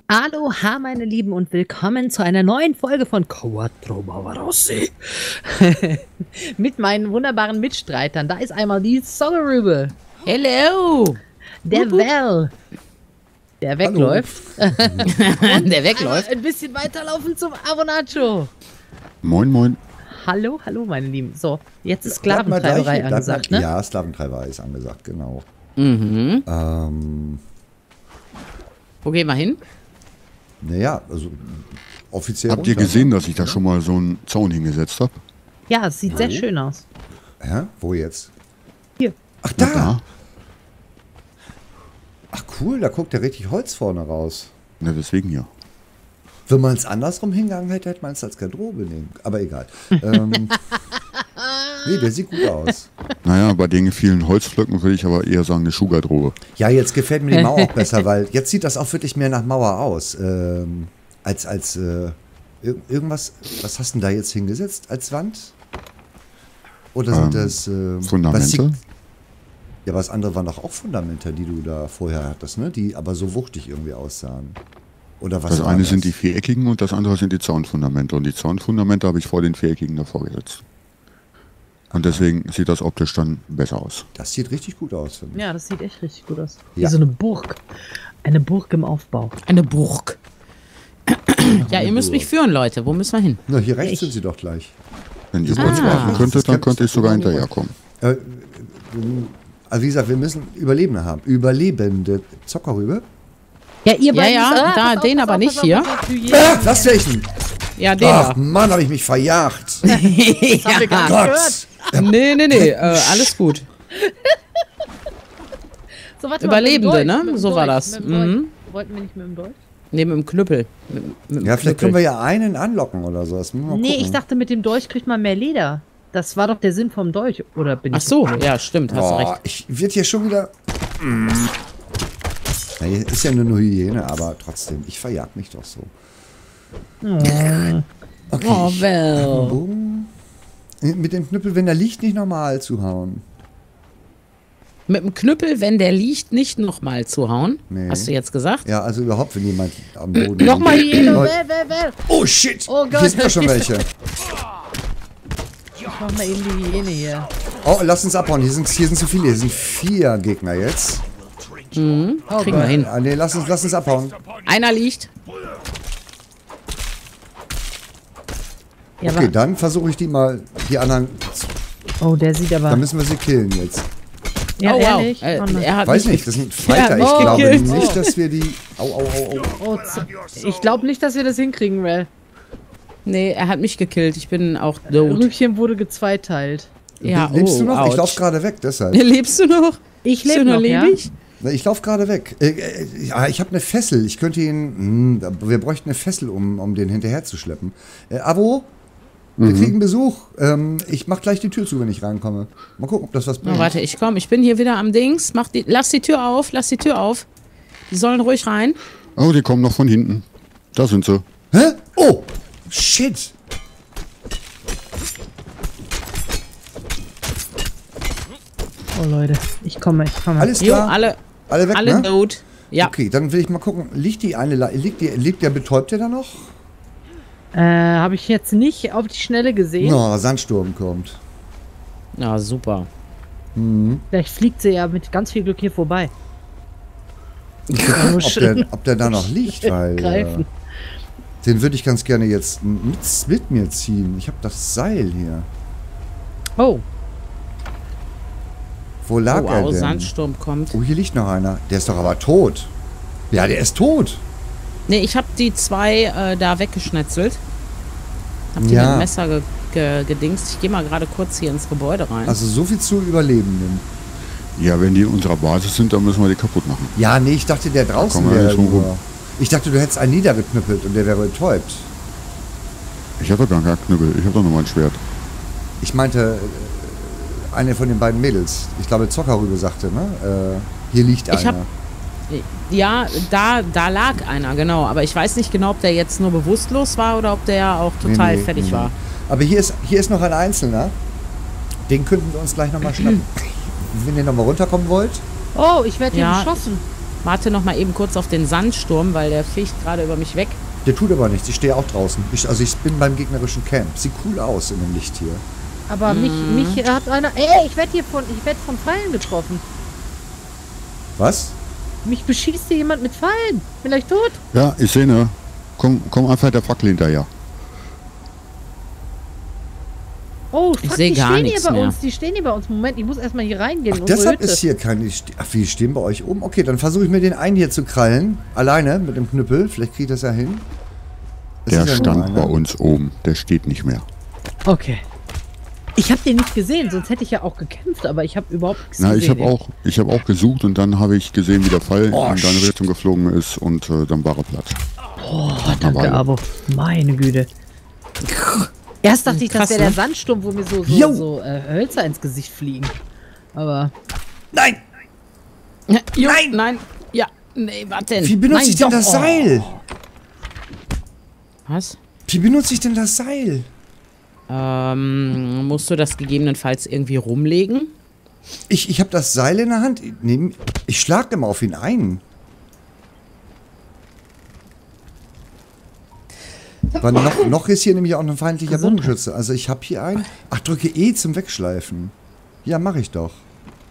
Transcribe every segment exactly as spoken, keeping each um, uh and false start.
Aloha, meine Lieben, und willkommen zu einer neuen Folge von Quattro Mavarossi. Mit meinen wunderbaren Mitstreitern. Da ist einmal die Soggerübe. Hello! Der Well. Der wegläuft. Der wegläuft. Ein bisschen weiterlaufen zum Avonacho. Moin, moin. Hallo, hallo, meine Lieben. So, jetzt ist Bleib mal gleich Sklaventreiberei hier, bleib angesagt, mal, ne? Ja, Sklaventreiberei ist angesagt, genau. Mhm. Ähm, Wo gehen wir hin? naja, also offiziell. Habt ihr runter, gesehen, ne? dass ich da schon mal so einen Zaun hingesetzt habe? Ja, es sieht sehr schön aus. Hä? Wo jetzt? Hier. Ach, da! Da? Ach cool, da guckt ja richtig Holz vorne raus. Na, deswegen ja. Wenn man es andersrum hingegangen hätte, hätte man es als Garderobe nehmen. Aber egal. ähm, nee, der sieht gut aus. Naja, bei den vielen Holzflöcken würde ich aber eher sagen, eine Schuhgarderobe. Ja, jetzt gefällt mir die Mauer auch besser, weil jetzt sieht das auch wirklich mehr nach Mauer aus. Ähm, als, als, äh, ir irgendwas, was hast du denn da jetzt hingesetzt als Wand? Oder sind Ähm, das, äh, Fundamente? was sieht- ja, aber das andere waren doch auch Fundamente, die du da vorher hattest, ne? Die aber so wuchtig irgendwie aussahen. Oder was Das war eine das? sind die viereckigen und das andere sind die Zaunfundamente. Und die Zaunfundamente habe ich vor den viereckigen davor gesetzt. Und deswegen sieht das optisch dann besser aus. Das sieht richtig gut aus, finde ich. Ja, das sieht echt richtig gut aus. Wie Ja. so eine Burg. Eine Burg im Aufbau. Eine Burg. Ja, ihr müsst mich führen, Leute. Wo müssen wir hin? Na, hier rechts Ich- sind sie doch gleich. Wenn ihr Ah. kurz warten könntet, Das dann kann- könnte ich sogar hinterherkommen. Äh, also wie gesagt, wir müssen Überlebende haben. Überlebende Zockerrübe. Ja, ihr Ja, beiden ja, müsst- ah, da, pass auf, den pass aber auf, nicht pass auf, hier. pass auf, Hygiene. Ah, was welchen? Ja, den Ach da. Mann, habe ich mich verjagt. Das haben wir gar nicht gehört. Gott. Nee, nee, nee. Äh, alles gut. So, warte Überlebende, mal, mit dem ne? Dolch, mit dem So war Dolch, das. mit dem Dolch. Mhm. Wollten wir nicht mit dem Dolch? Nee, mit dem Knüppel. Mit, mit dem Ja, vielleicht können Knüppel. wir ja einen anlocken oder so. Das müssen wir mal Nee, gucken. ich dachte, mit dem Dolch kriegt man mehr Leder. Das war doch der Sinn vom Dolch, oder bin Ach ich? so, ja, stimmt, hast Boah, recht. ich wird hier schon wieder. Na, hier ist ja nur eine Hygiene, aber trotzdem, ich verjag mich doch so. Okay. Oh, ich- well. Bogen. Mit dem Knüppel, wenn der liegt, nicht normal zuhauen. Mit dem Knüppel, wenn der liegt, nicht nochmal zuhauen. Nee. Hast du jetzt gesagt? Ja, also überhaupt, wenn jemand am Boden Nochmal liegt. Hygiene. Leute- Well, well, well. Oh shit! Oh Gott. Hier sind doch schon welche. Ich mach mal eben die Hygiene hier. Oh, lass uns abhauen. Hier sind, hier sind zu viele. Hier sind vier Gegner jetzt. Kriegen wir hin. Ah, nee, lass uns, lass uns abhauen. Einer liegt. Ja, Okay, aber, dann versuche ich die mal, die anderen. oh, der sieht aber. Da müssen wir sie killen jetzt. Ja, oh, wow. ehrlich? Äh, Oh, nein. er hat Weiß mich nicht, das sind Fighter. Ja, Ich oh, glaube gekillt. nicht, dass wir die. Au, au, au, au. Oh, z- ich glaube nicht, dass wir das hinkriegen, Well. Nee, er hat mich gekillt. Ich bin auch tot. Rübchen wurde gezweiteilt. Ja, Lebst oh, du noch? Ich ouch. laufe gerade weg, deshalb. Lebst du noch? Ich Bist du lebe noch, ja? lebig? Na, Ich laufe gerade weg. Äh, äh, ja, ich habe eine Fessel. Ich könnte ihn. Mh, wir bräuchten eine Fessel, um, um den hinterher zu schleppen. Äh, Abo, wir kriegen Besuch. Ähm, ich mach gleich die Tür zu, wenn ich reinkomme. Mal gucken, ob das was Oh, bringt. warte, ich komme. Ich bin hier wieder am Dings. Mach die, lass die Tür auf. Lass die Tür auf. Die sollen ruhig rein. Oh, die kommen noch von hinten. Da sind sie. Hä? Oh! Shit! Oh, Leute, ich komme, ich komme. Alles Jo, klar? alle, Alle weg, alle ne? tot. Ja. Okay, dann will ich mal gucken. Liegt die eine, Le- liegt, die, liegt der Betäubte da noch? Äh, habe ich jetzt nicht auf die Schnelle gesehen. No, Sandsturm kommt. Ja, super. Vielleicht fliegt sie ja mit ganz viel Glück hier vorbei. ob, der, ob der da noch liegt, weil äh, Greifen. den würde ich ganz gerne jetzt mit, mit mir ziehen. Ich habe das Seil hier. Oh, Wo lag Oh, er wow, denn? Sandsturm kommt. Oh, hier liegt noch einer. Der ist doch aber tot. Ja, der ist tot. Nee, ich habe die zwei äh, da weggeschnetzelt. Hab die Ja. mit dem Messer ge ge gedingst. Ich gehe mal gerade kurz hier ins Gebäude rein. Also so viel zu Überlebenden. Ja, wenn die in unserer Basis sind, dann müssen wir die kaputt machen. Ja, nee, ich dachte, der draußen komm mal wäre nicht drum rum. nur. Ich dachte, du hättest einen niedergeknüppelt und der wäre betäubt. Ich habe doch gar keinen Knüppel. Ich habe doch nur mein Schwert. Ich meinte, äh, eine von den beiden Mädels. Ich glaube, Zockerrübe sagte, ne? Äh, hier liegt Ich einer. hab- Ja, da, da lag einer, genau. Aber ich weiß nicht genau, ob der jetzt nur bewusstlos war oder ob der auch Nee, total nee, fertig nee, war. nee. Aber hier ist, hier ist noch ein Einzelner. Den könnten wir uns gleich nochmal schnappen. Wenn ihr nochmal runterkommen wollt. oh, ich werde hier Ja. beschossen. warte noch mal eben kurz auf den Sandsturm, weil der fegt gerade über mich weg. Der tut aber nichts, ich stehe auch draußen. Ich, also ich bin beim gegnerischen Camp. Sieht cool aus in dem Licht hier. Aber mich, mich hat einer... Ey, ich werde hier von, ich werd von Pfeilen getroffen. Was? Mich beschießt hier jemand mit Pfeilen. Bin gleich tot. Ja, ich sehe ne. Komm, komm einfach der Fackel hinterher. Oh, Ich fuck, seh die gar stehen hier nichts bei mehr. uns. Die stehen hier bei uns. Moment, ich muss erstmal hier reingehen. Ach, in unsere deshalb Hütte. ist hier keine... St- Ach, wie stehen bei euch oben? Okay, dann versuche ich mir den einen hier zu krallen. Alleine mit dem Knüppel. Vielleicht kriege ich das ja hin. Es Der ist ja nur stand einer. bei uns oben. Der steht nicht mehr. Okay. Ich habe den nicht gesehen, sonst hätte ich ja auch gekämpft, aber ich habe überhaupt nichts Na, gesehen. ich habe auch, ich habe auch gesucht und dann habe ich gesehen, wie der Fall Oh, in deine shit. Richtung geflogen ist und äh, dann war er platt. Oh, danke, Abo. Meine Güte. Erst dachte ich, das Krass, wäre der ne? Sandsturm, wo mir so, so, Jo. so äh, Hölzer ins Gesicht fliegen. Aber Nein! Jo, Nein! Nein! Ja, nee, warte denn? Wie benutze Nein, ich denn doch. das Seil? Was? Wie benutze ich denn das Seil? Ähm, musst du das gegebenenfalls irgendwie rumlegen? Ich, ich habe das Seil in der Hand. Ich, nehm- ich schlag immer auf ihn ein. Weil noch, noch ist hier nämlich auch ein feindlicher Bogenschütze. Also ich habe hier einen. Ach, drücke E zum Wegschleifen. Ja, mache ich doch.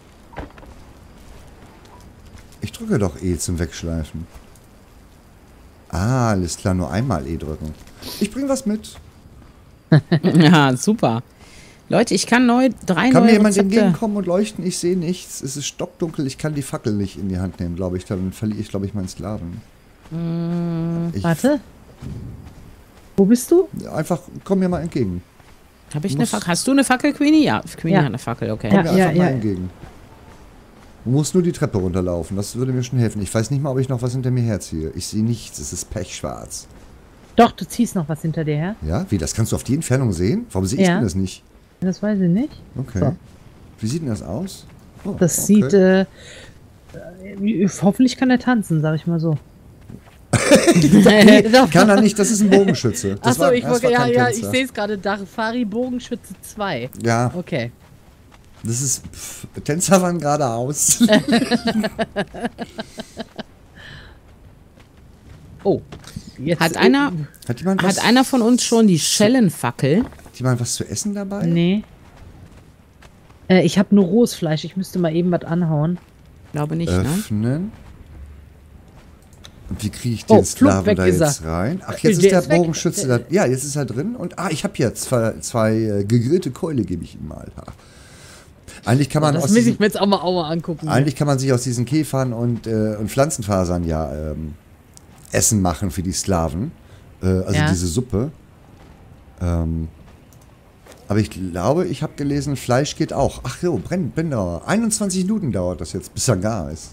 Ich drücke doch E zum Wegschleifen. Ah, alles klar, nur einmal E drücken. Ich bringe was mit. Ja, super. Leute, ich kann neu, drei Kann mir neue jemand Rezepte. entgegenkommen und leuchten? Ich sehe nichts. Es ist stockdunkel. Ich kann die Fackel nicht in die Hand nehmen, glaube ich. Dann verliere ich, glaube ich, meinen Sklaven. Ich, warte. Wo bist du? Einfach, komm mir mal entgegen. Hab ich eine Muss- Fackel? Hast du eine Fackel, Queenie? Ja, Queenie Ja. hat eine Fackel, okay. Ja. Komm mir einfach mal entgegen. Du musst nur die Treppe runterlaufen. Das würde mir schon helfen. Ich weiß nicht mal, ob ich noch was hinter mir herziehe. Ich sehe nichts. Es ist pechschwarz. Doch, du ziehst noch was hinter dir her. Ja? Wie, das kannst du auf die Entfernung sehen? Warum sehe ich Ja. denn das nicht? Das weiß ich nicht. Okay. So. Wie sieht denn das aus? Oh, Das okay. sieht, äh, äh, hoffentlich kann er tanzen, sag ich mal so. Kann er nicht, das ist ein Bogenschütze. Das Achso, war- ich das wollte, war ja, kein ja, ich Tänzer. sehe es gerade, Dachfari Bogenschütze zwei. Ja, Okay. das ist. Pff, Tänzer waren geradeaus. Oh. Jetzt Hat einer, Hat jemand was, hat einer von uns schon die Schellenfackel? hat jemand was zu essen dabei? Nee. Äh, ich habe nur rohes Fleisch, ich müsste mal eben was anhauen. Glaube nicht, Äh, ne? Öffnen. Und wie kriege ich Oh, den flupp, Sklaven weg da ist er. jetzt rein? Ach, Der jetzt ist der ist weg. Bogenschütze da. Ja, jetzt ist er drin. Und ah, ich habe hier zwei, zwei äh, gegrillte Keule, gebe ich ihm mal. Ha. Eigentlich kann man Das aus will diesen, ich mir jetzt auch mal, auch mal angucken. eigentlich kann man sich aus diesen Käfern und, äh, und Pflanzenfasern ja ähm, Essen machen für die Sklaven. Äh, also Ja. diese Suppe. Ähm, aber ich glaube, ich habe gelesen, Fleisch geht auch. Ach jo, Brenn, Brenndauer. einundzwanzig Minuten dauert das jetzt, bis er gar ist.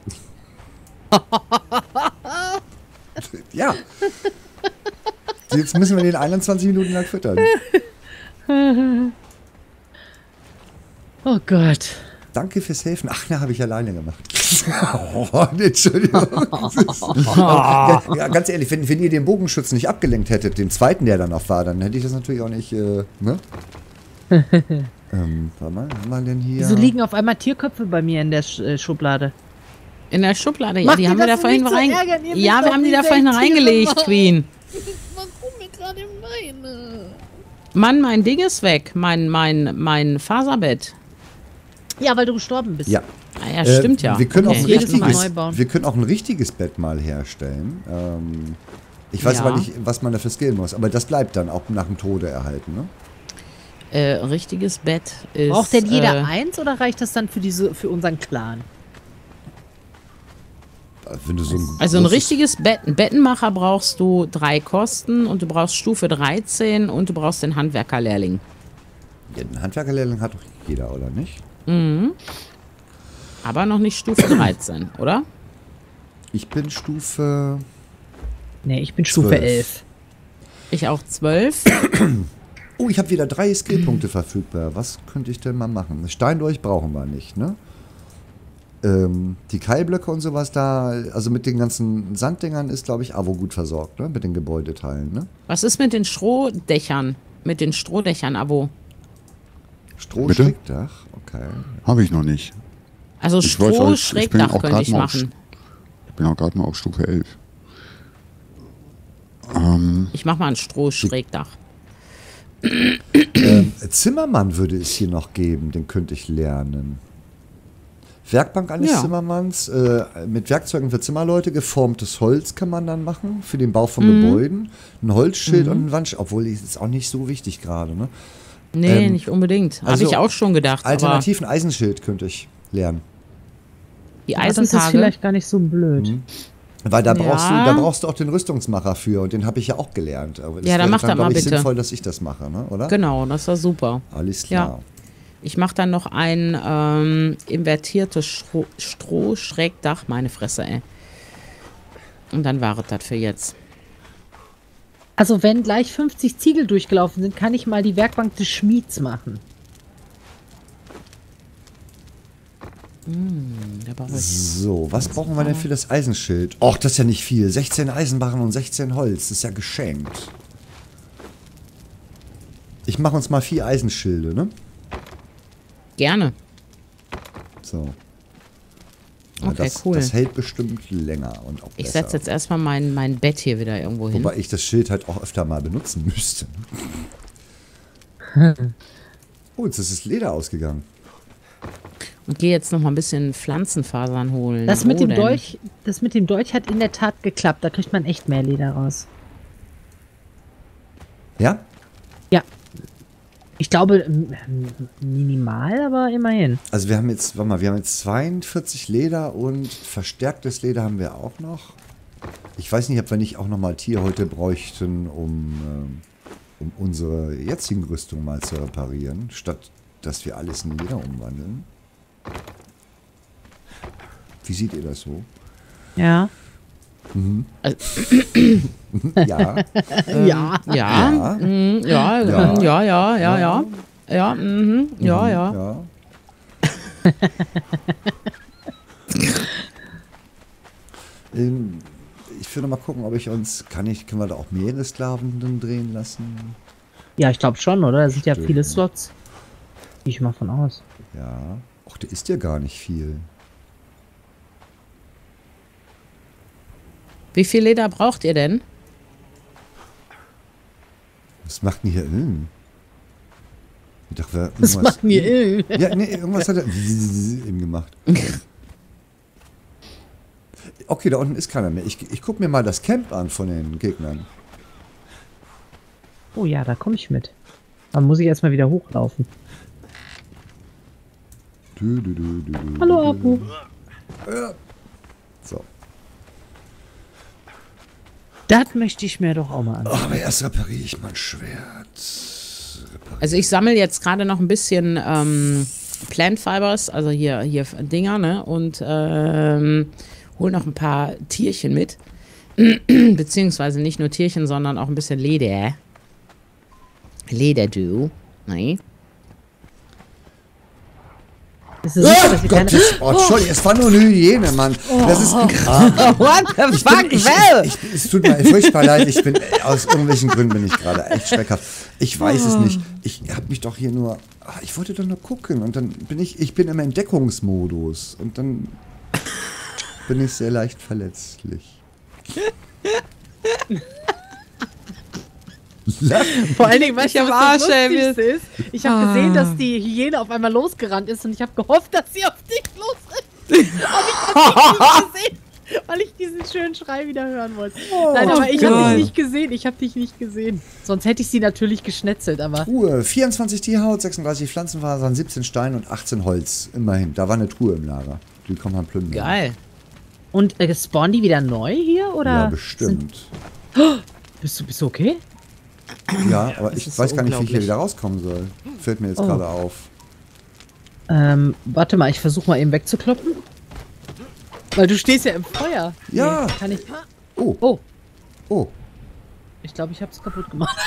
Ja. Jetzt müssen wir den einundzwanzig Minuten lang füttern. Oh Gott. Danke fürs Helfen. Ach, na, habe ich alleine gemacht. Oh, Entschuldigung. ja, ja, ganz ehrlich, wenn, wenn ihr den Bogenschützen nicht abgelenkt hättet, den zweiten, der dann noch war, dann hätte ich das natürlich auch nicht, äh, ne? ähm, warte mal, haben wir denn hier? Wieso liegen auf einmal Tierköpfe bei mir in der Sch äh, Schublade? In der Schublade, ja, Macht die ihr haben wir das, da um mich vorhin zu rein. ärgern? Ihr wisst Ja, wir doch, haben die wie da sehr vorhin ich Tiere reingelegt, mag. Queen. Warum mir gerade meine? Mann, mein Ding ist weg. Mein, mein, mein Faserbett. Ja, weil du gestorben bist. Ja. Ah ja, Äh, stimmt ja. Wir können, Okay, auch ein jedes Mal richtiges, neu bauen. wir können auch ein richtiges Bett mal herstellen. Ähm, ich weiß Ja. aber nicht, was man dafür skillen muss, aber das bleibt dann auch nach dem Tode erhalten, ne? Äh, richtiges Bett ist. Braucht denn jeder äh, eins oder reicht das dann für diese für unseren Clan? Wenn du so ein Also ein großes- richtiges Bett, ein Bettenmacher brauchst du drei Kosten und du brauchst Stufe dreizehn und du brauchst den Handwerkerlehrling. Ja, einen Handwerkerlehrling hat doch jeder, oder nicht? Mhm. Aber noch nicht Stufe dreizehn, oder? Ich bin Stufe. Nee, ich bin Stufe Zwölf. elf. Ich auch zwölf. Oh, ich habe wieder drei Skillpunkte verfügbar. Was könnte ich denn mal machen? Steindurch brauchen wir nicht, ne? Ähm, die Keilblöcke und sowas da, also mit den ganzen Sanddingern ist, glaube ich, Avo gut versorgt, ne? Mit den Gebäudeteilen, ne? Was ist mit den Strohdächern? Mit den Strohdächern, Abo? Strohschrägdach, okay. Habe ich noch nicht. Also Ich weiß, als- ich bin Strohschrägdach auch könnte grad ich mal machen. bin auch gerade mal auf Stufe elf. Ähm, Ich mach mal ein Strohschrägdach. Ähm, Zimmermann würde es hier noch geben, den könnte ich lernen. Werkbank eines Ja. Zimmermanns, äh, mit Werkzeugen für Zimmerleute, geformtes Holz kann man dann machen, für den Bau von Mhm. Gebäuden. Ein Holzschild und ein Wandsch, obwohl das ist auch nicht so wichtig gerade. Ne? Nee, Ähm, nicht unbedingt. Habe also ich auch schon gedacht. Aber Alternativ ein Eisenschild könnte ich lernen. die Ja, das ist Eisentage. vielleicht gar nicht so blöd. Weil da brauchst, Ja. du, da brauchst du auch den Rüstungsmacher für und den habe ich ja auch gelernt. Aber das Ja, dann wäre mach das glaub mal ich, bitte. sinnvoll, dass ich das mache, ne? oder? Genau, das war super. Alles Ja. klar. Ich mache dann noch ein ähm, invertiertes Stroh- Strohschrägdach. Meine Fresse, ey. Und dann war es das für jetzt. Also wenn gleich fünfzig Ziegel durchgelaufen sind, kann ich mal die Werkbank des Schmieds machen. Da brauche ich. So, was brauchen wir denn für das Eisenschild? Och, das ist ja nicht viel. sechzehn Eisenbarren und sechzehn Holz. Das ist ja geschenkt. Ich mache uns mal vier Eisenschilde, ne? Gerne. So. Ja, Okay, das, cool. Das hält bestimmt länger und auch Ich besser. setze jetzt erstmal mein, mein Bett hier wieder irgendwo hin. Wobei ich das Schild halt auch öfter mal benutzen müsste. Oh, jetzt ist das Leder ausgegangen. Und gehe jetzt noch mal ein bisschen Pflanzenfasern holen. Das Wo mit dem denn? Dolch, das mit dem Dolch hat in der Tat geklappt. Da kriegt man echt mehr Leder raus. Ja? Ja. Ich glaube, m- m- minimal, aber immerhin. Also wir haben jetzt, warte mal, wir haben jetzt zweiundvierzig Leder und verstärktes Leder haben wir auch noch. Ich weiß nicht, ob wir nicht auch noch mal Tierhäute bräuchten, um, ähm, um unsere jetzigen Rüstung mal zu reparieren, statt dass wir alles in Leder umwandeln. Wie seht ihr das so? Ja. Ja. Ja. Ja, Ja. mm, ja, Ja. ja, ja, ja, ja, ja. Ja, mhm, ja, ja. Ja. ähm, ich würde mal gucken, ob ich uns, kann ich, können wir da auch mehrere Sklaven dann drehen lassen? Ja, ich glaube schon, oder? Da sind ja Stimmt. viele Slots. Gehe ich mal von aus. Ja. Ach, der ist ja gar nicht viel. Wie viel Leder braucht ihr denn? Was macht denn hier? Hm. Ich dachte, wir- Was irgendwas- macht denn ihr? Ja, nee, irgendwas hat er eben gemacht. Okay, da unten ist keiner mehr. Ich, ich gucke mir mal das Camp an von den Gegnern. Oh ja, da komme ich mit. Dann muss ich erstmal wieder hochlaufen. Du, du, du, du, du, Hallo, du, Abu. Ja. So. Das möchte ich mir doch auch mal an. Oh, aber erst repariere ich mein Schwert. Also ich sammle jetzt gerade noch ein bisschen ähm, Plant Fibers, also hier, hier Dinger, ne? Und ähm, hole noch ein paar Tierchen mit. Beziehungsweise nicht nur Tierchen, sondern auch ein bisschen Leder. Leder, du. Nein. Es ist super, dass Oh, wir keine... Gottes, oh, Entschuldigung, es war nur eine Hyäne, Mann. Das ist, ah, What the ich bin, ich, ich, ich, es tut mir furchtbar leid, ich bin, äh, aus irgendwelchen Gründen bin ich gerade echt schreckhaft. Ich weiß es nicht. Ich habe mich doch hier nur, ah, ich wollte doch nur gucken und dann bin ich, ich bin im Entdeckungsmodus und dann bin ich sehr leicht verletzlich. Vor allen Dingen, weißt Ich du, am was das Arsch, ey, Lustigste ist? Ich habe Ah. gesehen, dass die Hyäne auf einmal losgerannt ist und ich habe gehofft, dass sie auf dich losrennt. Und ich habe dich nicht gesehen, weil ich diesen schönen Schrei wieder hören wollte. Nein, aber ich habe Gott. dich nicht gesehen. Ich habe dich nicht gesehen. Sonst hätte ich sie natürlich geschnetzelt, aber... Truhe, vierundzwanzig Tierhaut, sechsunddreißig Pflanzenfasern, siebzehn Stein und achtzehn Holz. Immerhin, da war eine Truhe im Lager. Die kann man plündern. Geil. Und äh, spawnen die wieder neu hier, oder? Ja, bestimmt. Sind, bist, du, bist du okay? Ja, aber ich ist weiß so gar nicht, wie ich hier unglaublich. wieder rauskommen soll. Fällt mir jetzt Oh. gerade auf. Ähm, warte mal, ich versuche mal eben wegzukloppen. Weil du stehst ja im Feuer. Ja. Nee, kann ich... Oh, Oh, oh. ich glaube, ich habe es kaputt gemacht.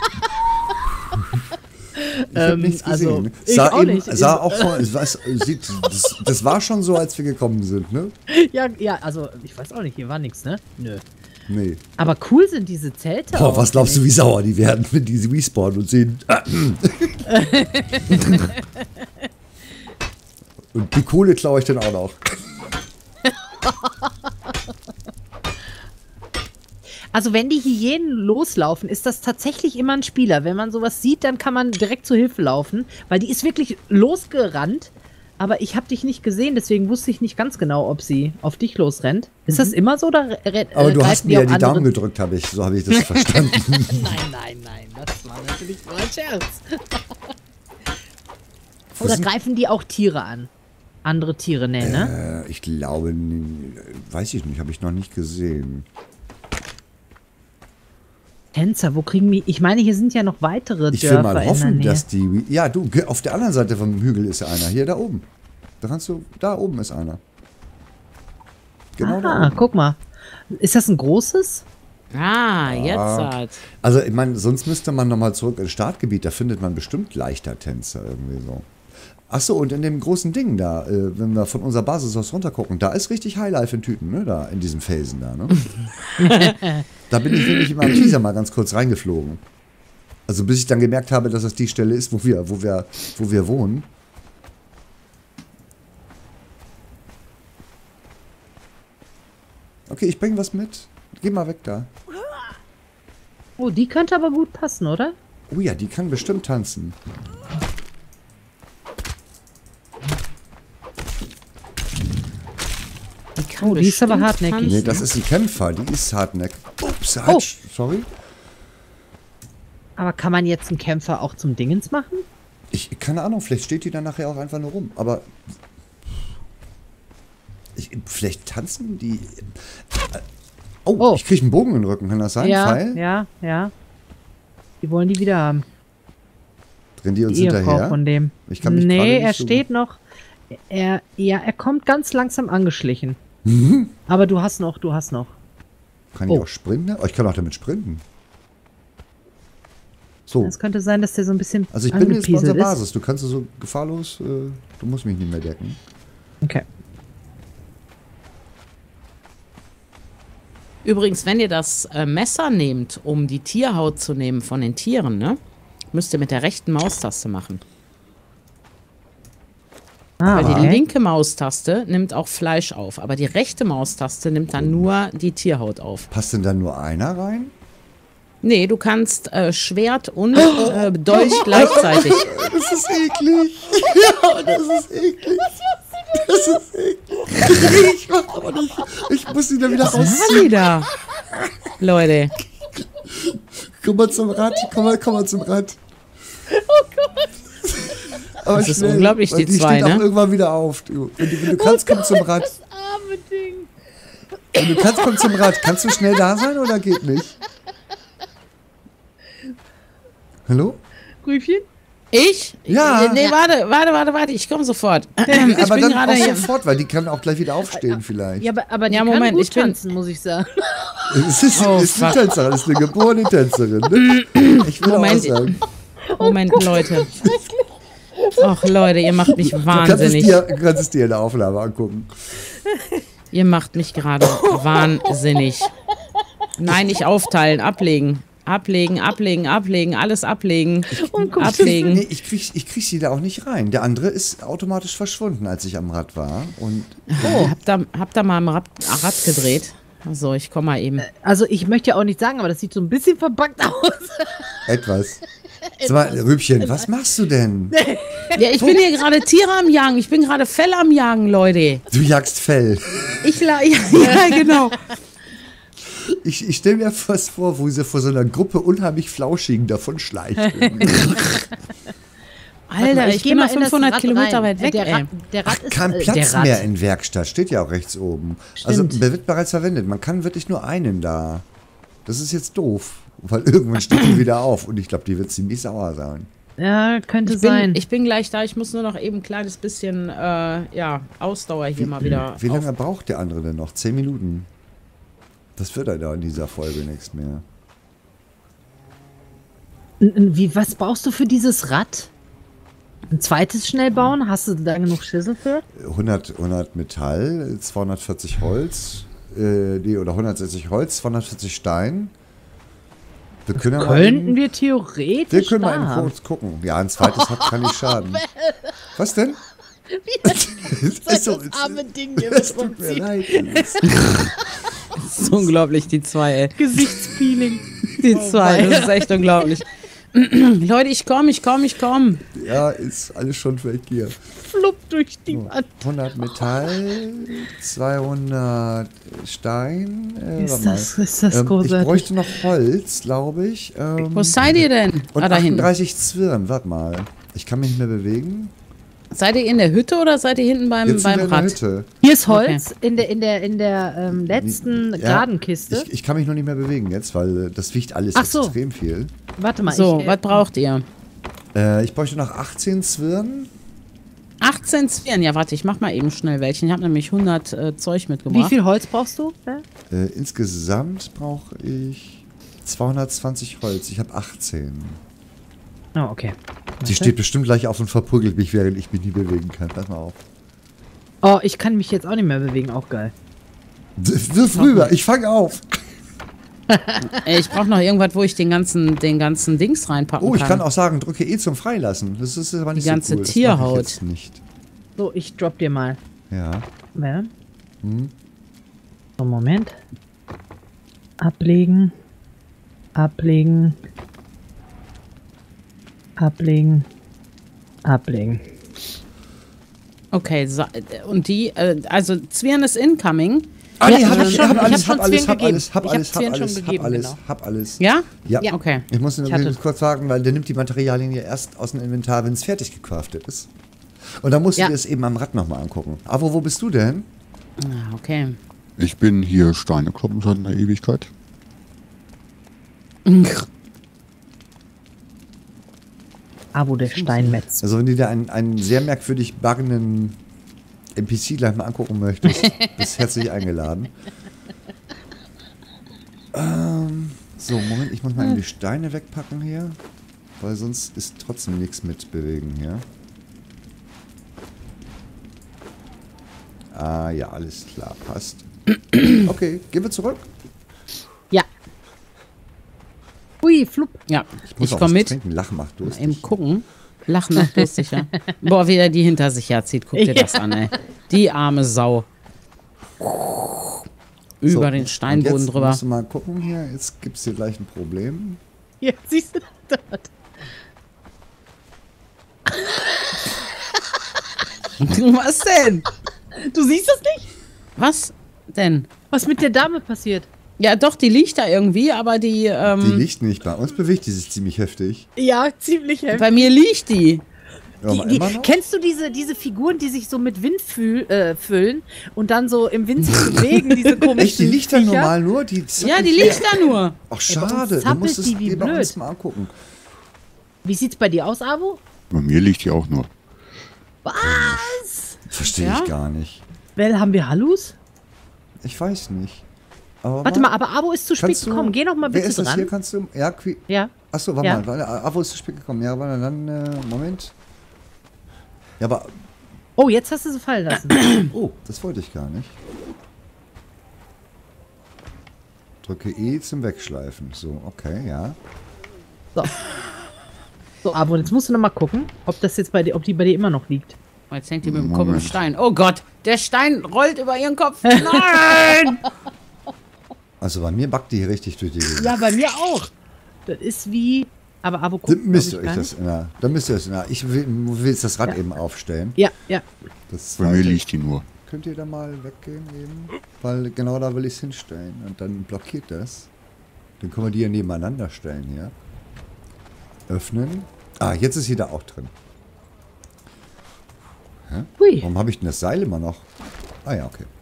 Ich habe Ähm, nichts gesehen. also, ich sah auch eben, nicht. sah auch schon, es war, sieht, das, das war schon so, als wir gekommen sind, ne? Ja, ja, also ich weiß auch nicht, hier war nichts, ne? Nö. Nee. Aber cool sind diese Zelte. Boah, auch, was glaubst du, finde wie sauer die werden, wenn die respawnen und sehen. Und die Kohle klaue ich dann auch noch. Also wenn die Hyänen loslaufen, ist das tatsächlich immer ein Spieler. Wenn man sowas sieht, dann kann man direkt zur Hilfe laufen, weil die ist wirklich losgerannt. Aber ich habe dich nicht gesehen, deswegen wusste ich nicht ganz genau, ob sie auf dich losrennt. Ist das immer so? Oder Aber du hast mir ja die Daumen gedrückt, habe ich. So habe ich das verstanden. Nein, nein, nein. Das war natürlich nur ein Scherz. Oder greifen die auch Tiere an? Andere Tiere, nee, ne? Äh, ich glaube, weiß ich nicht, habe ich noch nicht gesehen. Tänzer, wo kriegen wir... Ich meine, hier sind ja noch weitere Ich Dörfer will mal hoffen, in der Nähe. dass die... Ja, du, auf der anderen Seite vom Hügel ist einer. Hier, da oben. Da kannst du... Da oben ist einer. Genau Ah, da oben. guck mal. Ist das ein großes? Ah, jetzt Ah. hat. Also, ich meine, sonst müsste man nochmal zurück ins Startgebiet. Da findet man bestimmt leichter Tänzer irgendwie so. Achso, und in dem großen Ding da, äh, wenn wir von unserer Basis aus runtergucken, da ist richtig Highlife in Tüten, ne? Da in diesem Felsen da, ne? Da bin ich nämlich in meinem Teaser mal ganz kurz reingeflogen. Also bis ich dann gemerkt habe, dass das die Stelle ist, wo wir, wo wir, wo wir wohnen. Okay, ich bringe was mit. Geh mal weg da. Oh, die könnte aber gut passen, oder? Oh ja, die kann bestimmt tanzen. Die kann Oh, die ist aber bestimmt hartnäckig. tanzen. Nee, das ist ein Kämpfer. Die ist hartnäckig. Ups, halt. Oh. Sorry. Aber kann man jetzt einen Kämpfer auch zum Dingens machen? Ich, keine Ahnung, vielleicht steht die dann nachher auch einfach nur rum. Aber ich, vielleicht tanzen die... Oh, Oh. ich kriege einen Bogen in den Rücken. Kann das sein? ja, Pfeil? ja, ja. Die wollen die wieder haben. Rennen die uns Die Ehefrau hinterher? von dem. Ich kann mich gerade nee, nicht er so steht noch. Er, ja, er kommt ganz langsam angeschlichen. Mhm. Aber du hast noch, du hast noch. Kann ich Oh. auch sprinten? Oh, ich kann auch damit sprinten. So, Es könnte sein, dass der so ein bisschen also ich bin jetzt bei unserer angepieselt ist. Basis. Du kannst so gefahrlos, äh, du musst mich nicht mehr decken. Okay. Übrigens, wenn ihr das äh, Messer nehmt, um die Tierhaut zu nehmen von den Tieren, ne, müsst ihr mit der rechten Maustaste machen. Ah, Weil die okay. linke Maustaste nimmt auch Fleisch auf, aber die rechte Maustaste nimmt dann nur die Tierhaut auf. Passt denn da nur einer rein? Nee, du kannst äh, Schwert und äh, Dolch gleichzeitig. Das ist eklig. Ja, das ist eklig. Das ist eklig. Ich mach aber nicht. Ich muss ihn da wieder Was machen rausziehen. die da? Leute. Komm mal zum Rad. Komm mal, komm mal zum Rad. Oh Gott. Aber Das ist schnell, unglaublich, weil die zwei, steht auch ne? irgendwann wieder auf. Du. Wenn, du, wenn du kannst, komm zum Rad. arme Ding. Wenn du kannst, komm zum Rad. Kannst du schnell da sein oder geht nicht? Hallo? Grüfchen? Ich? Ja. Äh, Nee, warte, warte, warte, warte, ich komme sofort. Ich Aber bin dann gerade auch hier. sofort, weil die kann auch gleich wieder aufstehen vielleicht. Ja, aber, aber die Ja, kann Moment, gut ich bin- tanzen, muss ich sagen. Es ist, Oh, ist eine fuck. Tänzerin, ist eine geborene Tänzerin. Ne? Ich will Moment. auch sagen. Moment, Leute. Ach, Leute, ihr macht mich Du kannst es, wahnsinnig. dir, du kannst es dir in der Aufnahme angucken. Ihr macht mich gerade wahnsinnig. Nein, nicht aufteilen, ablegen. Ablegen, ablegen, ablegen, alles ablegen. Ablegen. Nee, ich krieg, ich krieg sie da auch nicht rein. Der andere ist automatisch verschwunden, als ich am Rad war. Und Oh. Hab, da, hab da mal am Rad, Rad gedreht. So, ich komme mal eben. Also ich möchte ja auch nicht sagen, aber das sieht so ein bisschen verbuggt aus. etwas. Sag mal, Rübchen, was machst du denn? Ja, ich bin hier gerade Tiere am Jagen. Ich bin gerade Fell am Jagen, Leute. Du jagst Fell. Ich la ja, ja, genau. Ich, ich stelle mir was vor, wo sie vor so einer Gruppe unheimlich Flauschigen davon schleicht. Alter, ich, geh bin mal noch in das fünfhundert Rad Kilometer rein. weit weg, der ey. Rad, der Rad Ach, ist kein äh, Platz der Rad. mehr in Werkstatt. Steht ja auch rechts oben. Also Stimmt. der wird bereits verwendet. Man kann wirklich nur einen da. Das ist jetzt doof. Weil irgendwann steht die wieder auf. Und ich glaube, die wird ziemlich sauer sein. Ja, könnte Ich bin, sein. ich bin gleich da. Ich muss nur noch eben ein kleines bisschen äh, ja, Ausdauer hier mal wieder. Wie lange auf- braucht der andere denn noch? Zehn Minuten. Das wird er da in dieser Folge nichts mehr. N- n- Wie, was brauchst du für dieses Rad? Ein zweites schnell bauen? Hast du da genug Schüssel für? hundert, hundert Metall, zweihundertvierzig Holz, äh, die, oder hundertsechzig Holz, zweihundertvierzig Stein. Wir können ja mal Könnten eben, wir theoretisch wir können da mal eben haben. kurz gucken. Ja, ein zweites hat kann nicht schaden. Was denn? Es ist so- das arme Ding hier Es mit tut mir rumzieht. leid. Das ist unglaublich, die zwei, ey. Gesichtspeeling. Die Oh zwei, mein. das ist echt unglaublich. Leute, ich komm, ich komm, ich komm. Ja, ist alles schon weg hier. Flupp durch die Wand. hundert Metall, zweihundert Stein. Äh, Ist warte mal. das, ist das ähm, ich großartig. bräuchte noch Holz, glaube ich. Ähm, Wo seid ihr denn? und Ah, da hinten. achtunddreißig Zwirn, warte mal. Ich kann mich nicht mehr bewegen. Seid ihr in der Hütte oder seid ihr hinten beim, Jetzt sind wir beim in der Rad? Hütte. Hier ist Holz in der, in der, in der ähm, letzten Ja, geraden Kiste. Ich, ich kann mich noch nicht mehr bewegen jetzt, weil äh, das wiegt alles Ach so. extrem viel. Warte mal. So, ich, äh, was braucht ihr? Äh, ich bräuchte noch achtzehn Zwirn. achtzehn Zwirn. Ja, warte, ich mach mal eben schnell welche. Ich habe nämlich hundert äh, Zeug Wie mitgebracht. viel Holz brauchst du? Äh? Äh, insgesamt brauche ich zweihundertzwanzig Holz. Ich habe achtzehn. Oh, okay. Die steht bestimmt gleich auf und verprügelt mich, während ich mich nie bewegen kann. Pass mal auf. Oh, ich kann mich jetzt auch nicht mehr bewegen. Auch geil. Wirf rüber, ich fange auf. Ey, ich brauche noch irgendwas, wo ich den ganzen, den ganzen Dings reinpacken Oh, ich kann. kann auch sagen, drücke E zum Freilassen. Das ist aber nicht Die ganze so cool. Das Tierhaut. mache ich jetzt nicht. So, ich drop dir mal. Ja. Ja. So, Moment. Ablegen. Ablegen. Ablegen. Ablegen. Okay, so, und die, äh, also Zwirn ist incoming. Ah, Ja, nee, ich hab hab ich, schon- hab ich alles, hab hab schon alles, Zwirn hab gegeben. alles, hab Ich hab alles, hab Zwirn schon alles, hab gegeben, alles, genau. hab alles. Ja? Ja. Ja. Okay. Ich muss nur Ich hatte- ganz kurz sagen, weil der nimmt die Materialien ja erst aus dem Inventar, wenn es fertig gecraftet ist. Und dann musst Ja. du dir das eben am Rad nochmal angucken. Aber wo bist du denn? Ah, okay. Ich bin hier Steine kloppen seit einer Ewigkeit. Abo der Steinmetz. Also wenn du dir einen, einen sehr merkwürdig buggenden N P C gleich mal angucken möchtest, bist herzlich eingeladen. Ähm, so, Moment, ich muss mal eben die Steine wegpacken hier. Weil sonst ist trotzdem nichts mit bewegen hier. Ah ja, alles klar, passt. Okay, gehen wir zurück. Ja. Ui, flupp. Ja, Ich ich, muss auch komme was mit. trinken. Lachen macht durstig. Eben gucken. Lachen macht lustig, ja. Boah, wie er die hinter sich herzieht. Guck dir Ja. das an, ey. Die arme Sau. Über So, den und Steinboden jetzt drüber. musst du mal gucken hier. Jetzt gibt es hier gleich ein Problem. Hier, siehst du das? Was denn? Du siehst das nicht? Was denn? Was mit der Dame passiert? Ja, doch, die liegt da irgendwie, aber die, ähm, Die liegt nicht. Bei uns bewegt die sich ziemlich heftig. Ja, ziemlich heftig. bei mir liegt die. Ja, Die, aber die, immer noch? kennst du diese, diese Figuren, die sich so mit Wind fühl, äh, füllen und dann so im Wind sich bewegen, diese komischen Echt, die liegt da Viecher? normal nur? Die Ja, die liegt da nur. Ach, Ey, bei uns schade. Du zappelt musst es die wie dir bei uns blöd. mal angucken. Wie sieht's bei dir aus, Abo? Bei mir liegt die auch nur. Was? Verstehe Ja? ich gar nicht. Well, haben wir Hallus? Ich weiß nicht. Aber Warte mal, aber Abo ist zu spät kannst du- gekommen. Geh noch mal Wer bitte ist das hier? dran. Kannst du... Ja, Qui Ja. Achso, warte Ja. mal. Warte, Avo ist zu spät gekommen. Ja, warte, dann... Äh, Moment. Ja, aber... Oh, jetzt hast du sie fallen lassen. Oh, das wollte ich gar nicht. Drücke E zum Wegschleifen. So, okay, ja. So. So, Abo, jetzt musst du noch mal gucken, ob das jetzt bei dir, ob die bei dir immer noch liegt. Oh, jetzt hängt die mit dem Kopf im Moment. Stein. Oh Gott, der Stein rollt über ihren Kopf. Nein! Also bei mir backt die hier richtig durch die Gegend. Ja, bei mir auch. Das ist wie. Aber Abo guckt. Dann müsst ihr glaub ich, euch gar das in der, dann müsst ihr es in der, ich will, will jetzt das Rad Ja. eben aufstellen. nicht. Ja, ja. Das Bei mir zweite- liegt die nur. Könnt ihr da mal weggehen eben? Weil genau da will ich es hinstellen. Und dann blockiert das. Dann können wir die hier nebeneinander stellen hier. Öffnen. Ah, jetzt ist sie da auch drin. Hä? Hui. Warum habe ich denn das Seil immer noch? Ah ja, okay.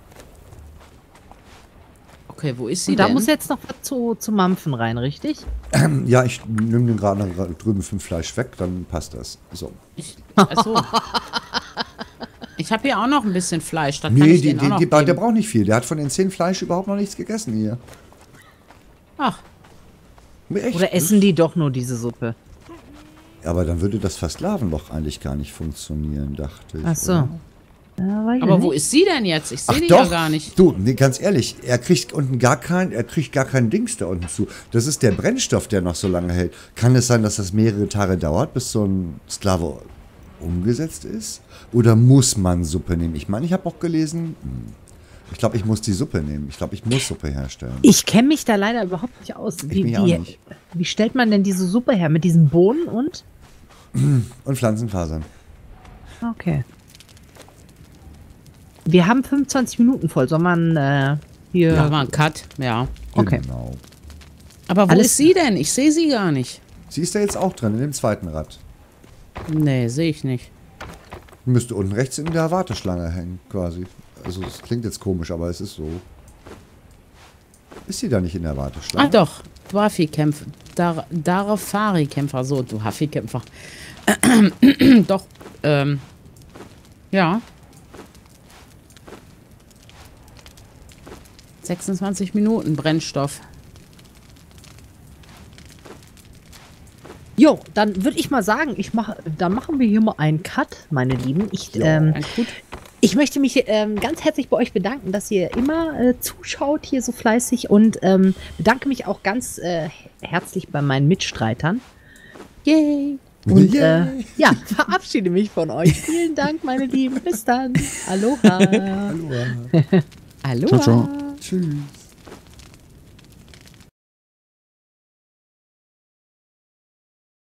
Okay, wo ist sie Und da denn? muss jetzt noch was zu, zu Mampfen rein, richtig? Ja, ich nehme den gerade noch drüben vom Fleisch weg, dann passt das. So. Ich, achso. Ich habe hier auch noch ein bisschen Fleisch. Das kann Nee, ich die, denen auch die, noch die, der geben. braucht nicht viel. Der hat von den zehn Fleisch überhaupt noch nichts gegessen hier. Ach, Echt? Oder essen die doch nur diese Suppe? Aber dann würde das Versklavenloch eigentlich gar nicht funktionieren, dachte ich. Ach so. oder? Ja, weiß ich aber wo nicht. ist sie denn jetzt? Ich sehe Ach die doch, ja gar nicht. du, nee, ganz ehrlich, er kriegt unten gar kein, er kriegt gar kein Dings da unten zu. Das ist der Brennstoff, der noch so lange hält. Kann es sein, dass das mehrere Tage dauert, bis so ein Sklave umgesetzt ist? Oder muss man Suppe nehmen? Ich meine, ich habe auch gelesen, hm, Ich glaube, ich muss die Suppe nehmen. Ich glaube, ich muss Suppe herstellen. Ich kenne mich da leider überhaupt nicht aus. Wie, mich auch wie, nicht. wie stellt man denn diese Suppe her? Mit diesen Bohnen und? Und Pflanzenfasern. Okay. Wir haben fünfundzwanzig Minuten voll. Soll man äh, hier... Ja, mal einen Cut, ja. Okay. Genau. Aber wo Alles- ist sie denn? Ich sehe sie gar nicht. Sie ist da jetzt auch drin, in dem zweiten Rad. Nee, sehe ich nicht. Müsste unten rechts in der Warteschlange hängen, quasi. Also, es klingt jetzt komisch, aber es ist so. Ist sie da nicht in der Warteschlange? Ah doch, Dwarfi-Kämpfer. Dar Darafari-Kämpfer, so, du Haffi-Kämpfer. Doch, ähm, ja. sechsundzwanzig Minuten Brennstoff. Jo, dann würde ich mal sagen, ich mach, dann machen wir hier mal einen Cut, meine Lieben. Ich, Ja. ähm, Ja, gut. ich möchte mich ähm, ganz herzlich bei euch bedanken, dass ihr immer äh, zuschaut hier so fleißig und ähm, bedanke mich auch ganz äh, herzlich bei meinen Mitstreitern. Yay! Und Yay. äh, ja, verabschiede mich von euch. Vielen Dank, meine Lieben. Bis dann. Aloha. Hallo. Hallo. Ciao, ciao. Tschüss.